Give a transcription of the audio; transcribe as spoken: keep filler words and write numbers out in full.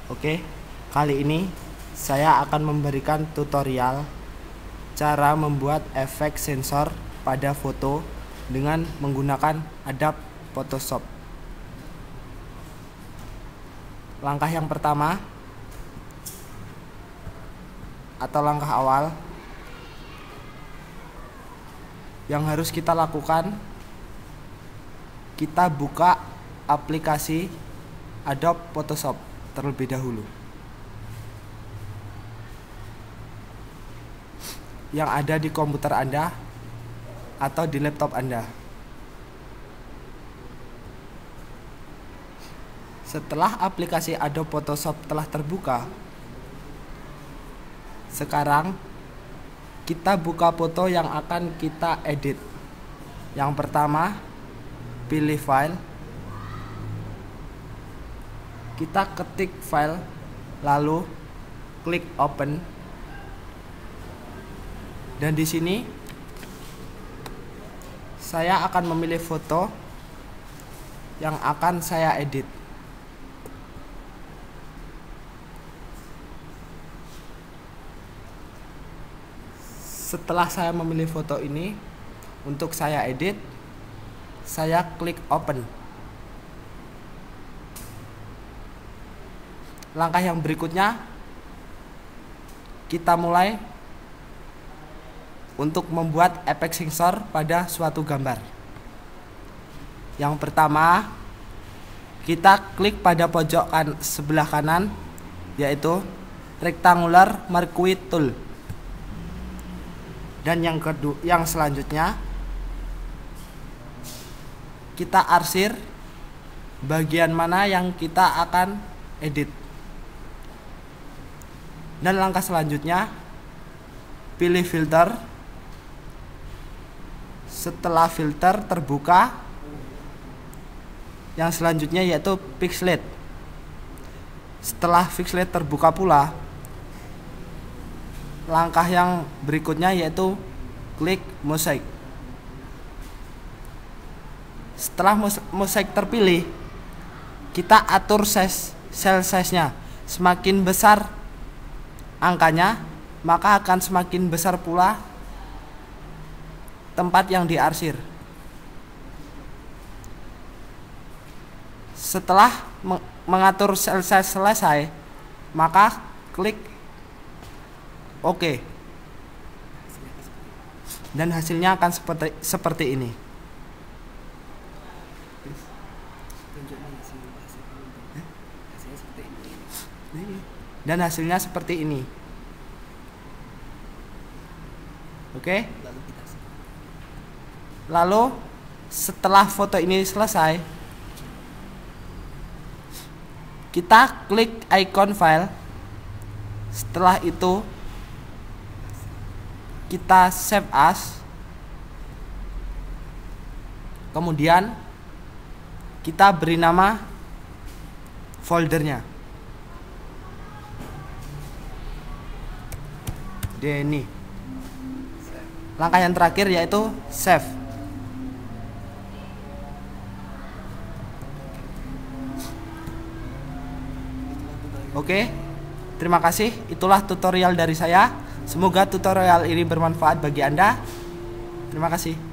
Oke, kali ini saya akan memberikan tutorial cara membuat efek sensor pada foto dengan menggunakan Adobe Photoshop. Langkah yang pertama atau langkah awal yang harus kita lakukan, kita buka aplikasi Adobe Photoshop terlebih dahulu yang ada di komputer Anda atau di laptop Anda. Setelah aplikasi Adobe Photoshop telah terbuka, sekarang kita buka foto yang akan kita edit. Yang pertama, pilih file, kita ketik file, lalu klik open, dan di sini saya akan memilih foto yang akan saya edit. Setelah saya memilih foto ini untuk saya edit, saya klik open. Langkah yang berikutnya, kita mulai untuk membuat efek sensor pada suatu gambar. Yang pertama, kita klik pada pojok kan, sebelah kanan, yaitu rectangular marquee tool. Dan yang kedua, yang selanjutnya, kita arsir bagian mana yang kita akan edit. Dan langkah selanjutnya, pilih filter. Setelah filter terbuka, yang selanjutnya yaitu pixelate. Setelah pixelate terbuka pula, langkah yang berikutnya yaitu klik mosaic. Setelah mosaic terpilih, kita atur size, cell size-nya. Semakin besar angkanya, maka akan semakin besar pula tempat yang diarsir. Setelah mengatur cell size selesai, maka klik OK, dan hasilnya akan seperti seperti ini. Dan hasilnya seperti ini. Oke. Lalu setelah foto ini selesai, kita klik icon file. Setelah itu kita save as. Kemudian kita beri nama foldernya Denny. Langkah yang terakhir yaitu save. Oke, terima kasih. Itulah tutorial dari saya. Semoga tutorial ini bermanfaat bagi Anda. Terima kasih.